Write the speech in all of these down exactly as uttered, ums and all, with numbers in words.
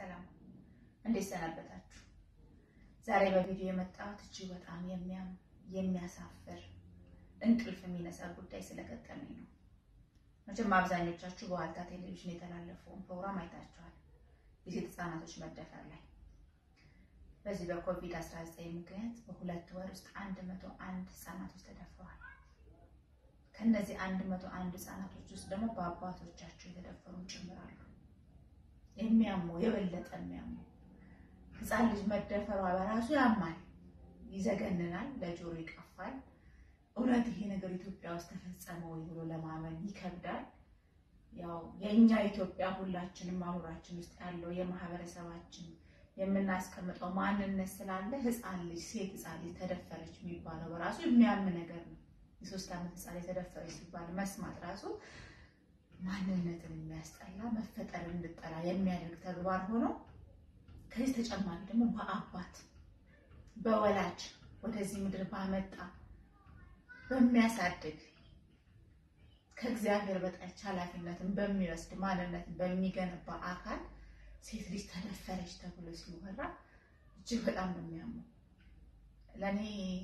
ሰላም እንዴት ሰነበታችሁ? ዛሬ በቪዲዮ የመጣሁት እጅግ በጣም የሚያም የሚያሳፍር እንቅልፍ የሚነሳ ጉዳይ ስለገጠመኝ ነው። መቼም አብዛኞቻችሁ በዋልታ ቴሌቪዥን የተላለፈውን ፕሮግራም አይታችኋል። የሴት ህጻናቶች መደፈር ላይ በዚህ በኮቪድ አስራ ዘጠኝ ምክንያት በሁለት ወር ውስጥ አንድ መቶ አንድ ህጻናቶች ተደፍረዋል። ከነዚህ አንድ መቶ አንድ ህጻናቶች ውስጥ ደግሞ በአባቶቻቸው የተደፈሩ ጭምራሉ። የሚያሙ የበለጠ የሚያሙ ህጻን ልጅ መደፈሯ በራሱ ያማል፣ ይዘገንናል፣ ለጆሮ ይቀፋል። እውነት ይሄ ነገር ኢትዮጵያ ውስጥ ተፈጸመ ወይ ብሎ ለማመን ይከብዳል። ያው የኛ ኢትዮጵያ ሁላችንም አሁራችን ውስጥ ያለው የማህበረሰባችን የምናስቀምጠው ማንነት ስላለ ህጻን ልጅ ሴት ህጻን ልጅ ተደፈረች የሚባለው በራሱ የሚያም ነገር ነው። የሶስት አመት ህጻን ልጅ ተደፈረች ሲባል መስማት ራሱ ማንነትን የሚያስጠላ መፈጠር እንድጠላ የሚያደርግ ተግባር ሆኖ ከዚህ ተጨማሪ ደግሞ በአባት በወላጅ ወደዚህ ምድር ባመጣ በሚያሳድግ ከእግዚአብሔር በታች ኃላፊነትን በሚወስድ ማንነትን በሚገነባ አካል ሴት ልጅ ተደፈረች ተብሎ ሲወራ እጅግ በጣም ነው የሚያመው። ለኔ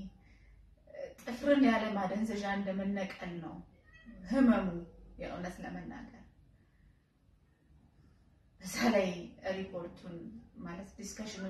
ጥፍርን ያለ ማደንዘዣ እንደመነቀል ነው ህመሙ። የእውነት ለመናገር በዛላይ ሪፖርቱን ማለት ዲስከሽኑ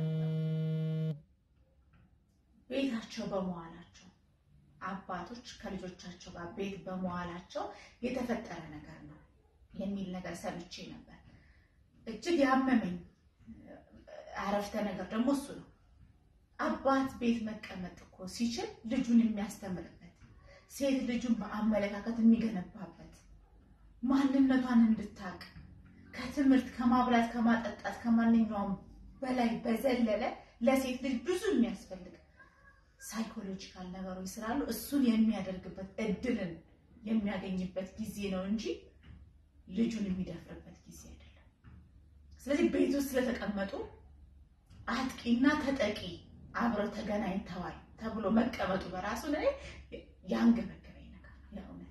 ቤታቸው በመዋላቸው አባቶች ከልጆቻቸው ጋር ቤት በመዋላቸው የተፈጠረ ነገር ነው የሚል ነገር ሰምቼ ነበር። እጅግ ያመመኝ አረፍተ ነገር ደግሞ እሱ ነው። አባት ቤት መቀመጥ እኮ ሲችል ልጁን የሚያስተምርበት ሴት ልጁን በአመለካከት የሚገነባበት ማንነቷን እንድታቅ ከትምህርት ከማብላት ከማጠጣት ከማንኛውም በላይ በዘለለ ለሴት ልጅ ብዙ የሚያስፈልግ ሳይኮሎጂካል ነገሮች ስላሉ እሱን የሚያደርግበት እድልን የሚያገኝበት ጊዜ ነው እንጂ ልጁን የሚደፍርበት ጊዜ አይደለም። ስለዚህ ቤት ውስጥ ስለተቀመጡ አጥቂና ተጠቂ አብረው ተገናኝተዋል ተብሎ መቀመጡ በራሱ ላይ ያንገበገበኝ ነገር ነው። የእውነት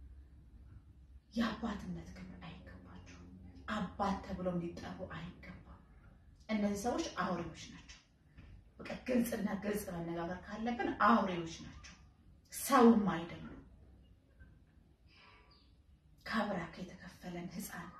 የአባትነት ክብር አይገባቸውም። አባት ተብለው ሊጠሩ አይገባም። እነዚህ ሰዎች አውሬዎች ናቸው። በቃ ግልጽና ግልጽ መነጋገር ካለብን አውሬዎች ናቸው፣ ሰውም አይደሉም። ካብራክ የተከፈለን ህፃን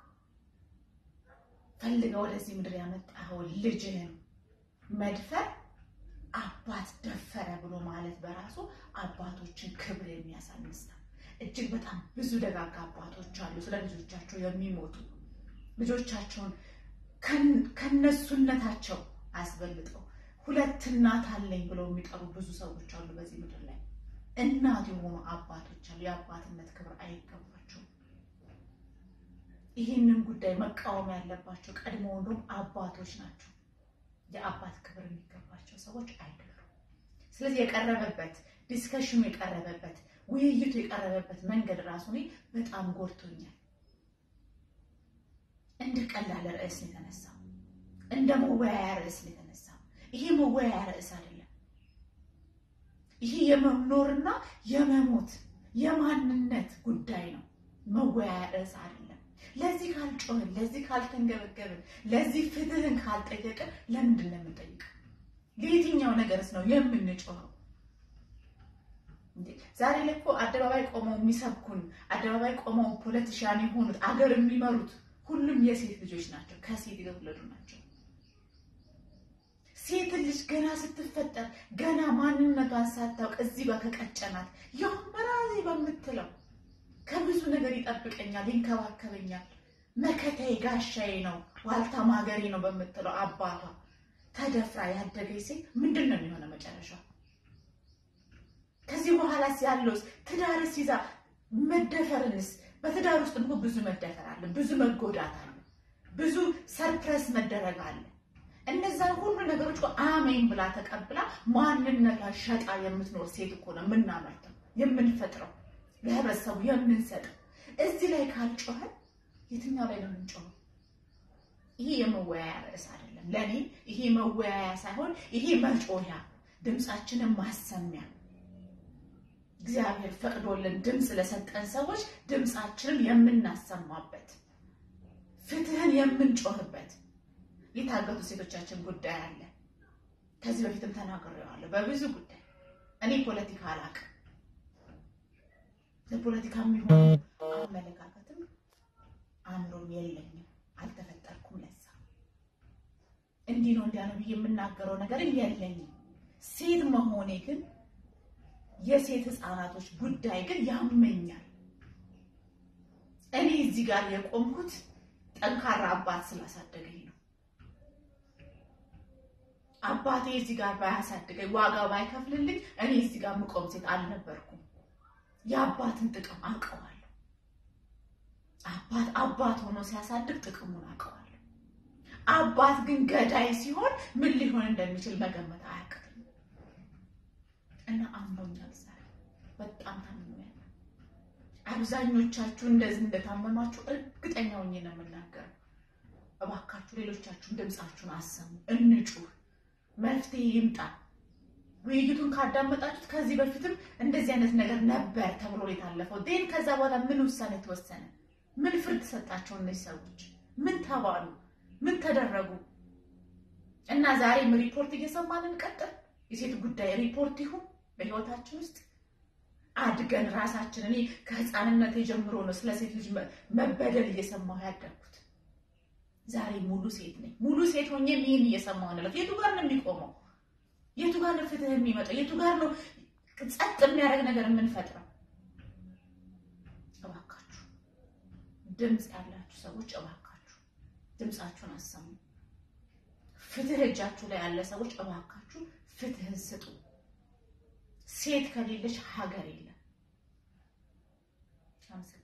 ፈልገው ወደዚህ ምድር ያመጣው ልጅን መድፈር አባት ደፈረ ብሎ ማለት በራሱ አባቶችን ክብር የሚያሳንስ ነው። እጅግ በጣም ብዙ ደጋጋ አባቶች አሉ ስለ ልጆቻቸው የሚሞቱ ልጆቻቸውን ከነሱነታቸው አስበልጠው ሁለት እናት አለኝ ብለው የሚጠሩ ብዙ ሰዎች አሉ በዚህ ምድር ላይ። እናት የሆኑ አባቶች አሉ። የአባትነት ክብር አይገባቸውም። ይህንን ጉዳይ መቃወም ያለባቸው ቀድሞውንም አባቶች ናቸው። የአባት ክብር የሚገባቸው ሰዎች አይደሉም። ስለዚህ የቀረበበት ዲስከሽኑ የቀረበበት ውይይቱ የቀረበበት መንገድ ራሱ ነው በጣም ጎድቶኛል። እንደ ቀላል ርዕስ ነው የተነሳው፣ እንደ መወያያ ርዕስ ነው የተነሳው። ይሄ መወያያ ርዕስ አይደለም። ይሄ የመኖርና የመሞት የማንነት ጉዳይ ነው። መወያያ ርዕስ አይደለም። ለዚህ ካልጮህን፣ ለዚህ ካልተንገበገብን፣ ለዚህ ፍትህን ካልጠየቅን ለምንድን ነው የምንጠይቀው? ለየትኛው ነገርስ ነው የምንጮኸው? ዛሬ ላይ እኮ አደባባይ ቆመው የሚሰብኩን አደባባይ ቆመው ፖለቲሻን የሆኑት አገር የሚመሩት ሁሉም የሴት ልጆች ናቸው፣ ከሴት የተወለዱ ናቸው። ሴት ልጅ ገና ስትፈጠር ገና ማንነቷን ሳታውቅ እዚህ ጋር ከቀጨናት ያው በራሴ በምትለው ከብዙ ነገር ይጠብቀኛል፣ ይንከባከበኛል፣ መከታዬ ጋሻዬ ነው፣ ዋልታ ማገሬ ነው በምትለው አባቷ ተደፍራ ያደገች ሴት ምንድነው የሚሆነው መጨረሻው? ከዚህ በኋላስ ያለውስ ትዳርስ ይዛ መደፈርንስ? በትዳር ውስጥ ደግሞ ብዙ መደፈር አለ፣ ብዙ መጎዳት አለ፣ ብዙ ሰርፕረስ መደረግ አለ። እነዛ ሁሉ ነገሮች አሜን ብላ ተቀብላ ማንነቷ ሸጣ የምትኖር ሴት እኮ ነው የምናመርተው የምንፈጥረው ለህብረተሰቡ የምንሰጠው። እዚህ ላይ ካልጮኸን የትኛው ላይ ነው የምንጮኸው? ይሄ የመወያያ ርዕስ አይደለም ለኔ። ይሄ መወያያ ሳይሆን ይሄ መጮያ ድምጻችንን ማሰሚያ እግዚአብሔር ፈቅዶልን ድምጽ ለሰጠን ሰዎች ድምጻችንን የምናሰማበት ፍትህን የምንጮህበት የታገቱ ሴቶቻችን ጉዳይ አለ ከዚህ በፊትም ተናግሬዋለሁ በብዙ ጉዳይ እኔ ፖለቲካ አላውቅም ለፖለቲካ የሚሆን አመለካከትም አምሮም የለኝም አልተፈጠርኩም ለዛ እንዲህ ነው እንዲያ ነው የምናገረው ነገር የለኝም ሴት መሆኔ ግን የሴት ህፃናቶች ጉዳይ ግን ያመኛል እኔ እዚህ ጋር የቆምኩት ጠንካራ አባት ስላሳደገኝ ነው አባቴ እዚህ ጋር ባያሳድገኝ ዋጋ ባይከፍልልኝ እኔ እዚህ ጋር መቆም ሴት አልነበርኩም ያባትን ጥቅም አውቀዋለሁ አባት አባት ሆኖ ሲያሳድግ ጥቅሙን አውቀዋለሁ አባት ግን ገዳይ ሲሆን ምን ሊሆን እንደሚችል መገመት አያቅትም እና አምኖኛል ዛሬ በጣም ታምኛለሁ አብዛኞቻችሁ እንደዚህ እንደታመማችሁ እርግጠኛ ሆኜ ነው የምናገረው እባካችሁ ሌሎቻችሁ ድምጻችሁን አሰሙ እንጩህ መፍትሄ ይምጣ ውይይቱን ካዳመጣችሁት ከዚህ በፊትም እንደዚህ አይነት ነገር ነበር ተብሎ የታለፈው ዴን ከዛ በኋላ ምን ውሳኔ ተወሰነ ምን ፍርድ ሰጣቸው እነዚህ ሰዎች ምን ተባሉ ምን ተደረጉ እና ዛሬ ምን ሪፖርት እየሰማን እንቀጥል የሴት ጉዳይ ሪፖርት ይሁን በህይወታችን ውስጥ አድገን ራሳችን እኔ ከህፃንነት ጀምሮ ነው ስለ ሴት ልጅ መበደል እየሰማሁ ያደግኩት ዛሬ ሙሉ ሴት ነኝ ሙሉ ሴት ሆኜ ምን እየሰማሁ ነው የቱ ጋር ነው የሚቆመው የቱ ጋር ነው ፍትህ የሚመጣው የቱ ጋር ነው ጸጥ የሚያደርግ ነገር የምንፈጥረው እባካችሁ ድምጽ ያላችሁ ሰዎች እባካችሁ ድምጻችሁን አሰሙ ፍትህ እጃችሁ ላይ ያለ ሰዎች እባካችሁ ፍትህን ስጡ ሴት ከሌለች ሀገር የለም